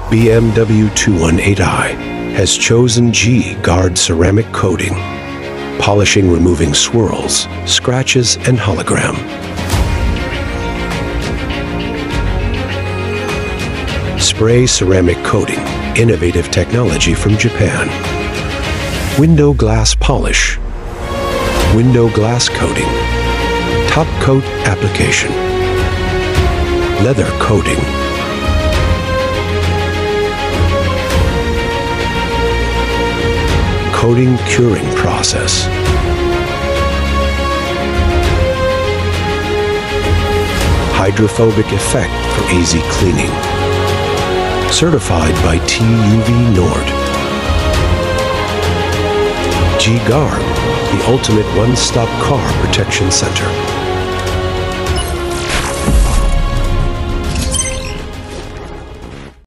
BMW 218i has chosen G-Guard ceramic coating, polishing removing swirls, scratches, and hologram. Spray ceramic coating, innovative technology from Japan. Window glass polish, window glass coating, top coat application, leather coating, coating curing process, hydrophobic effect for easy cleaning, certified by TUV Nord. G-Guard, the ultimate one-stop car protection center.